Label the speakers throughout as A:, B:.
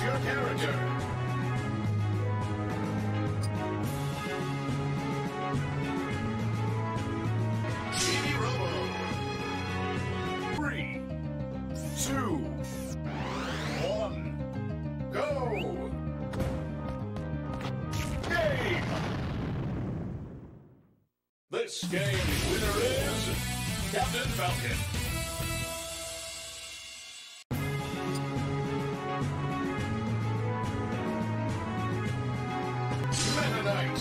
A: your character. Speedy Robo. 3, 2, 1, go! Game! This game's winner is Captain Falcon. Meta Knight.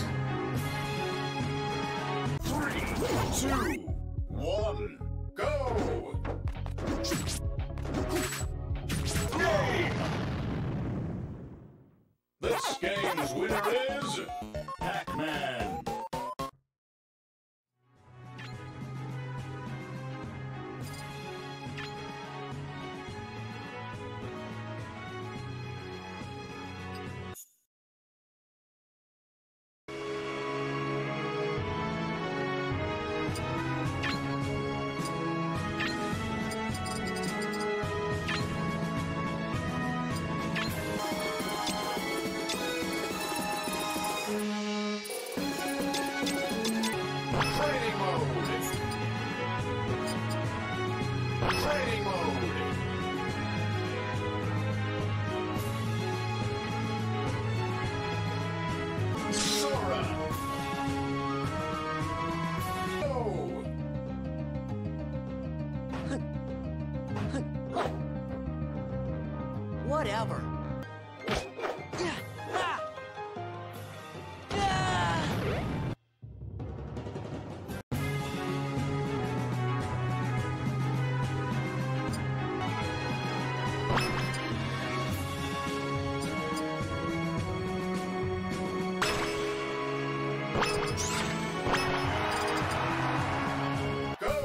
A: 3, 2, 1, go! Game! This game's winner is Pac-Man. Training mode. Training mode. Sora. Go.
B: Whatever.
A: Go.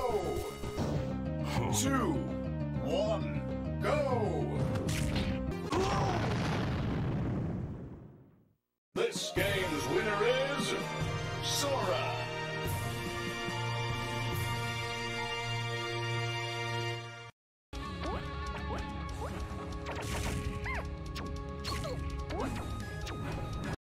A: 2, 1, go. This game's winner is Sora.